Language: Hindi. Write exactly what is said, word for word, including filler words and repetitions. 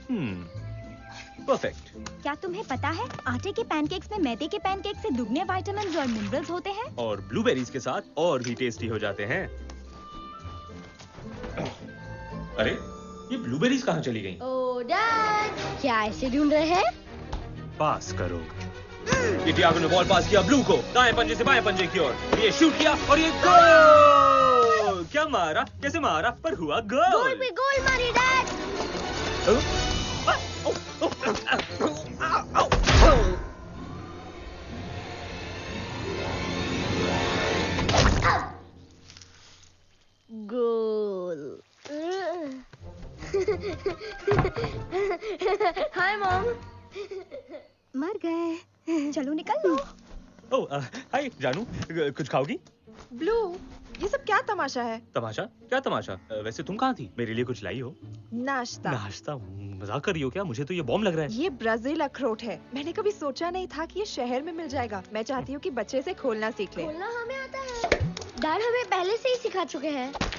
हम्म परफेक्ट। क्या तुम्हें पता है आटे के पैनकेक्स में मैदे के पैनकेक से दुगने विटामिन और मिनरल्स होते हैं? और ब्लूबेरीज के साथ और भी टेस्टी हो जाते हैं। अरे ये ब्लूबेरीज कहाँ चली गईं? ओह डैड, क्या ऐसे ढूंढ रहे हैं? पास करो। ये टियागो ने बॉल पास किया ब्लू को, दाएं पंजे से बाएं पंजे की ओर। ये शूट किया और ये गोल! क्या मारा, कैसे मारा, पर हुआ गोल। गोल पे गोल मारी डैड। गोल। Hi mom. मर गए। चलो निकल लो। ओह हाय जानू, कुछ खाओगी? ब्लू, ये सब क्या तमाशा है? तमाशा? क्या तमाशा? वैसे तुम कहाँ थी? मेरे लिए कुछ लाई हो? नाश्ता। नाश्ता? मजाक कर रही हो क्या? मुझे तो ये बॉम्ब लग रहा है। ये ब्राजील अखरोट है। मैंने कभी सोचा नहीं था कि ये शहर में मिल जाएगा। मैं चाहती हूँ कि बच्चे से खोलना सीख ले। खोलना हमें आता है। डैड हमें पहले से ही सिखा चुके हैं।